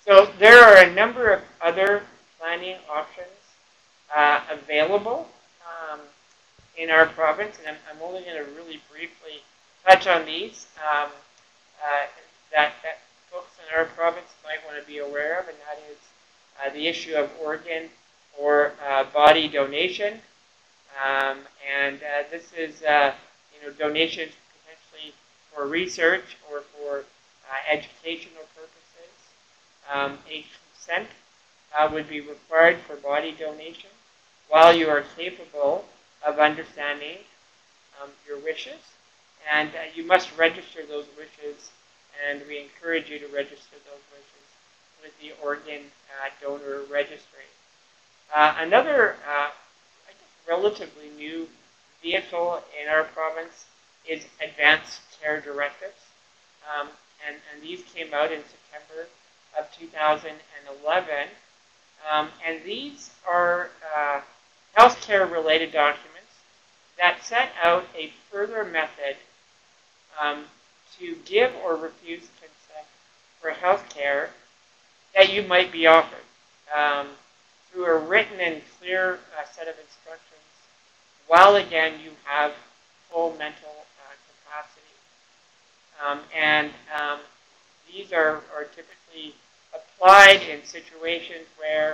So there are a number of other planning options available um, in our province, and I'm only going to really briefly touch on these that folks in our province might want to be aware of, and that is the issue of organ or body donation. And this is, donations potentially for research or for educational purposes. A consent would be required for body donation while you are capable of understanding your wishes. And you must register those wishes, and we encourage you to register those wishes with the organ donor registry. Another, I guess, relatively new vehicle in our province is advanced care directives. And these came out in September of 2011. And these are healthcare related documents that set out a further method to give or refuse consent for healthcare that you might be offered through a written and clear set of instructions, while again you have full mental capacity. And these are typically applied in situations where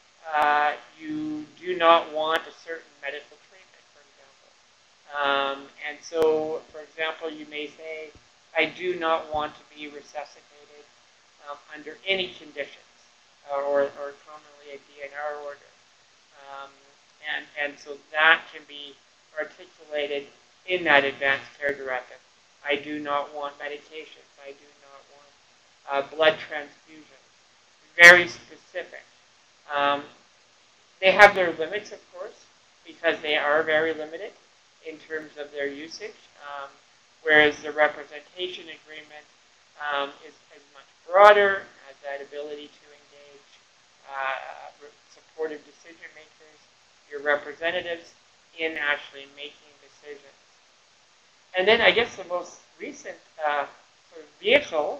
you do not want a certain medical treatment, for example. And so, for example, you may say, I do not want to be resuscitated under any conditions, or commonly a DNR order. Um, and so that can be articulated in that advanced care directive. I do not want medications. I do not want blood transfusions. Very specific. Um, they have their limits, of course, because they are very limited in terms of their usage, whereas the representation agreement is much broader, has that ability to engage supportive decision makers, your representatives, in actually making decisions. And then I guess the most recent sort of vehicle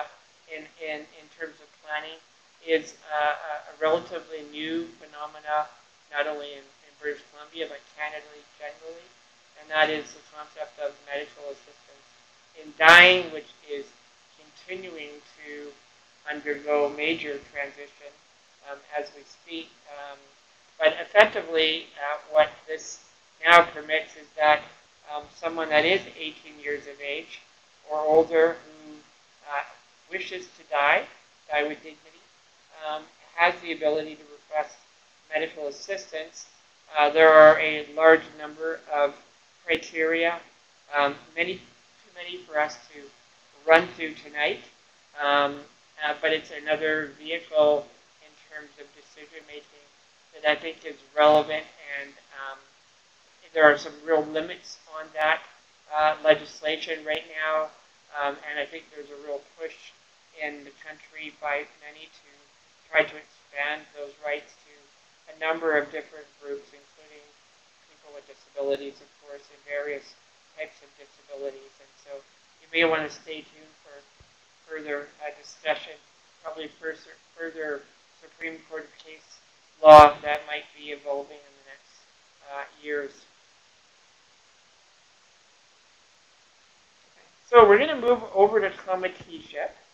in terms of planning is a relatively new phenomena, not only in British Columbia, but Canada generally, and that is the concept of medical assistance in dying, which is continuing to undergo major transition as we speak. But effectively, what this now permits is that someone that is 18 years of age or older who wishes to die with dignity, has the ability to request medical assistance. There are a large number of criteria, too many for us to run through tonight, but it's another vehicle in terms of decision making that I think is relevant, and there are some real limits on that legislation right now, and I think there's a real push in the country by many to try to expand those rights to a number of different groups, including people with disabilities, of course, and various types of disabilities. And so you may want to stay tuned for further discussion, probably further Supreme Court case law that might be evolving in the next years. So we're going to move over to Comic-Ship.